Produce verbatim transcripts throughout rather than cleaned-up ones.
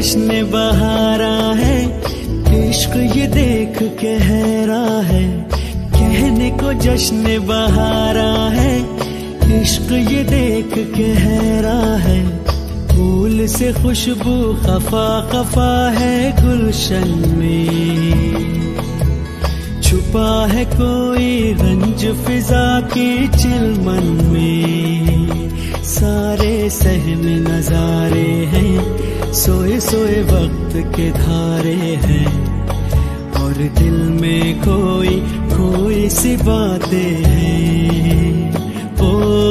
जश्न बहारा है, इश्क ये देख के हैरा है। कहने को जश्न बहारा है, इश्क ये देख के हैरा है। फूल से खुशबू खफा खफा है गुलशन में, छुपा है कोई रंज फिजा की चिलमन में। सारे सहमे नजारे हैं, सोए सोए वक्त के धारे हैं, और दिल में कोई कोई सी बातें हैं। ओ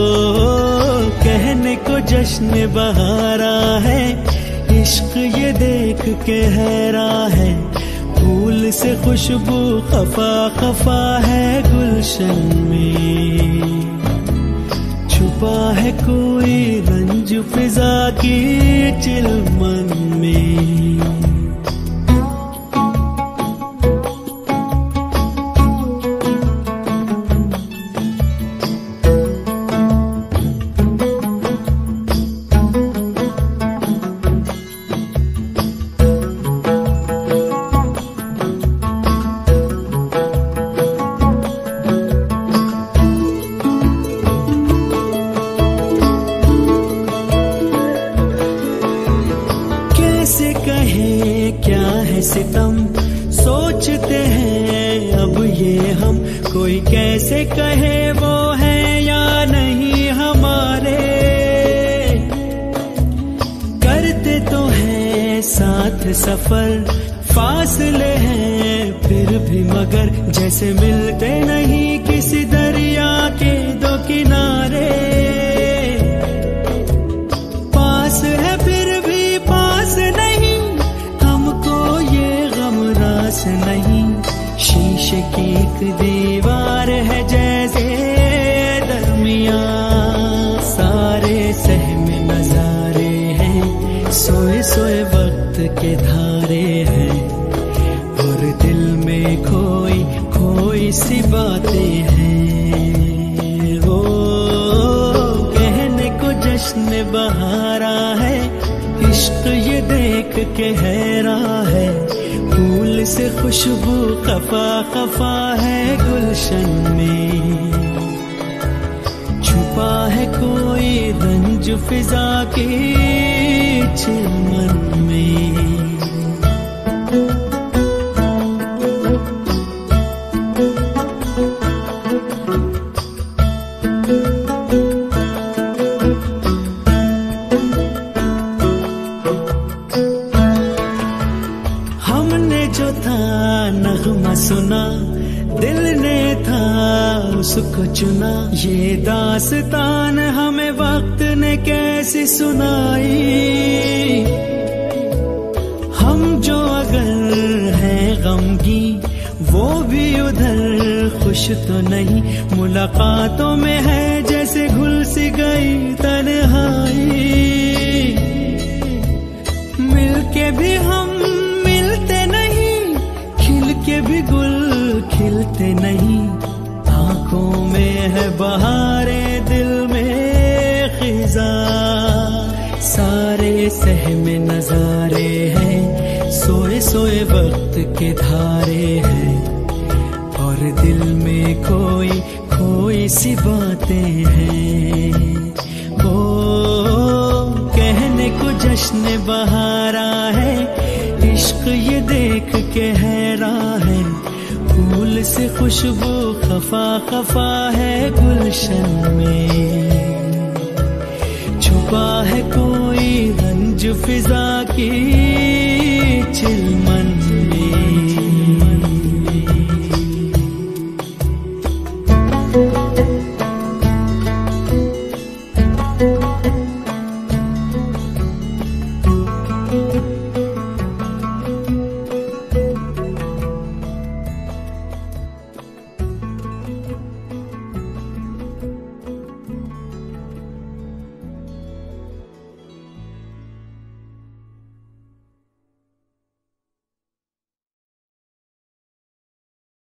कहने को जश्न बहारा है, इश्क ये देख के हैरा है। फूल से खुशबू खफा खफा है गुलशन में, छुपा है कोई रंज फिजा की चिलमन में। कैसे कहे क्या है सितम, सोचते हैं अब ये हम। कोई कैसे कहे वो है या नहीं हमारे, करते तो हैं साथ सफर, फासले हैं फिर भी मगर। जैसे मिलते नहीं किसी दरिया के दो किनारे, पास है फिर भी पास नहीं, हमको ये गम रास नहीं। शीशे की एक दीवार है जैसे दरमिया, सारे सहमे नजारे हैं, सोए सोए वक्त के धारे हैं, और दिल में कोई कोई सी बातें हैं। वो कहने को जश्न बहारा है, इश्क ये देख के हैरा है। फूल से खुशबू खफा खफा है गुलशन में, छुपा है कोई रंज फिजा की चिलमन में। हमने जो था नगमा सुना, दिल ने था उसको चुना। ये दास्तान हमें वक्त ने कैसी सुनाई, हम जो अगर हैं गमगी वो भी उधर खुश तो नहीं। मुलाकातों में है जैसे घुल सी गई तन्हाई, मिलके भी हम के भी गुल खिलते नहीं। आंखों में है बहारे, दिल में खिजा, सारे सहमे नजारे हैं, सोए सोए वक्त के धारे हैं, और दिल में कोई कोई सी बातें हैं। ओ कहने को जश्न बहारा है, इश्क ये देख के हैरा है। फूल से खुशबू खफा खफा है गुलशन में, छुपा है कोई रंज फिजा की चिलमन